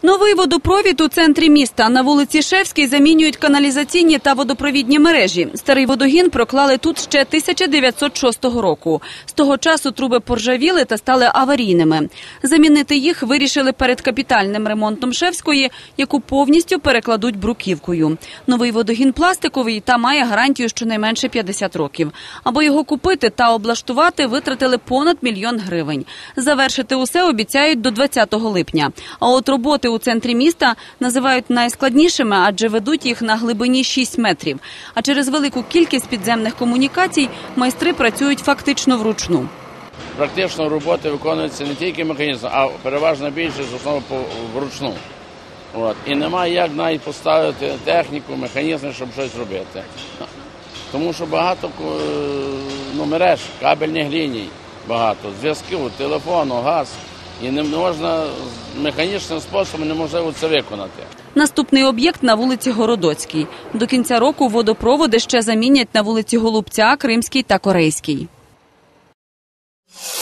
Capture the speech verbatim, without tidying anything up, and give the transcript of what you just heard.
Новий водопровід у центрі міста. На вулиці Шевській замінюють каналізаційні та водопровідні мережі. Старий водогін проклали тут ще тисяча дев'ятсот шостого року. З того часу труби поржавіли та стали аварійними. Замінити їх вирішили перед капітальним ремонтом Шевської, яку повністю перекладуть бруківкою. Новий водогін пластиковий та має гарантію щонайменше п'ятдесят років. Аби його купити та облаштувати, витратили понад мільйон гривень. Завершити усе обіцяють до двадцятого липня. А от роботи у центрі міста називають найскладнішими, адже ведуть їх на глибині шість метрів. А через велику кількість підземних комунікацій майстри працюють фактично вручну. Практично роботи виконуються не тільки механізм, а переважна більшість основно вручну. От. І немає як навіть поставити техніку, механізми, щоб щось робити. Тому що багато ну, мереж, кабельних ліній, багато, зв'язків, телефону, газ. І не можна, механічним способом неможливо це виконати. Наступний об'єкт на вулиці Городоцькій. До кінця року водопроводи ще замінять на вулиці Голубця, Кримській та Корейській.